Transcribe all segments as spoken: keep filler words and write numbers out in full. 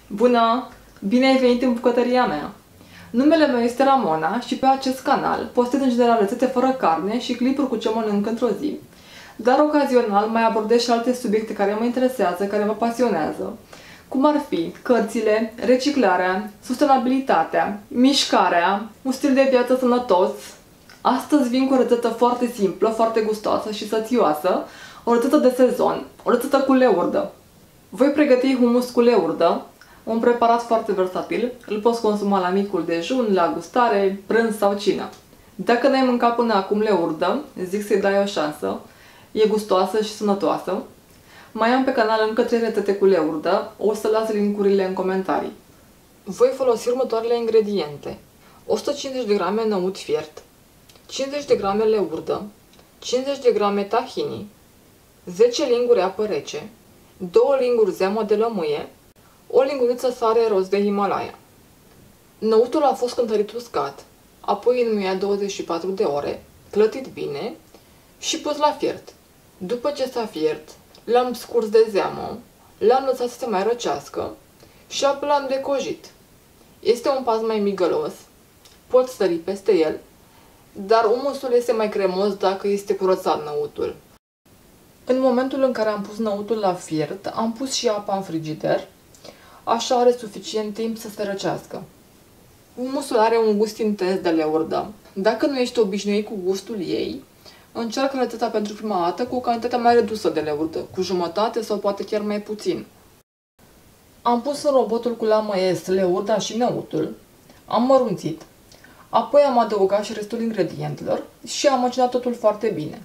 Bună! Bine ai venit în bucătăria mea! Numele meu este Ramona și pe acest canal postez în general rețete fără carne și clipuri cu ce mănânc într-o zi, dar ocazional mai abordez și alte subiecte care mă interesează, care mă pasionează, cum ar fi cărțile, reciclarea, sustenabilitatea, mișcarea, un stil de viață sănătos. Astăzi vin cu o rețetă foarte simplă, foarte gustoasă și sățioasă, o rețetă de sezon, o rețetă cu leurdă. Voi pregăti humus cu leurdă, un preparat foarte versatil, îl poți consuma la micul dejun, la gustare, prânz sau cină. Dacă n-ai mâncat până acum leurdă, zic să-i dai o șansă, e gustoasă și sănătoasă. Mai am pe canal încă trei rețete cu leurdă, o să las link-urile în comentarii. Voi folosi următoarele ingrediente: o sută cincizeci de grame năut fiert, cincizeci de grame leurdă, cincizeci de grame tahini, zece linguri apă rece, două linguri zeamă de lămâie, o linguriță sare roz de Himalaya. Năutul a fost cântărit uscat, apoi înmuiat douăzeci și patru de ore, clătit bine și pus la fiert. După ce s-a fiert, l-am scurs de zeamă, l-am lăsat să se mai răcească și apoi l-am decojit. Este un pas mai migălos, poți sări peste el, dar humusul este mai cremos dacă este curățat năutul. În momentul în care am pus năutul la fiert, am pus și apa în frigider, așa are suficient timp să se răcească. Humusul are un gust intens de leurdă. Dacă nu ești obișnuit cu gustul ei, încearcă rețeta pentru prima dată cu o cantitate mai redusă de leurdă, cu jumătate sau poate chiar mai puțin. Am pus în robotul cu lamă est leurda și năutul, am mărunțit, apoi am adăugat și restul ingredientelor și am macinat totul foarte bine.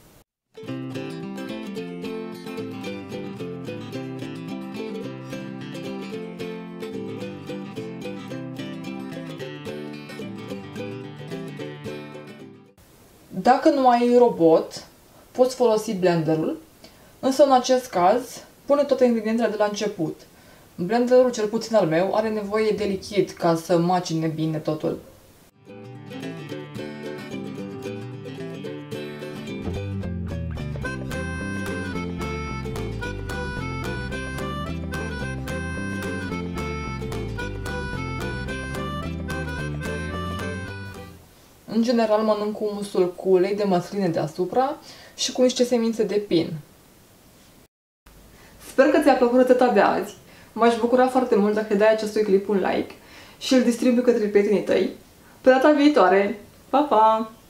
Dacă nu ai robot, poți folosi blenderul, însă în acest caz pune toate ingredientele de la început. Blenderul, cel puțin al meu, are nevoie de lichid ca să macine bine totul. În general mănânc humusul cu ulei de măsline deasupra și cu niște semințe de pin. Sper că ți-a plăcut rețeta de azi. M-aș bucura foarte mult dacă dai acestui clip un like și îl distribui către prietenii tăi. Pe data viitoare! Pa, pa!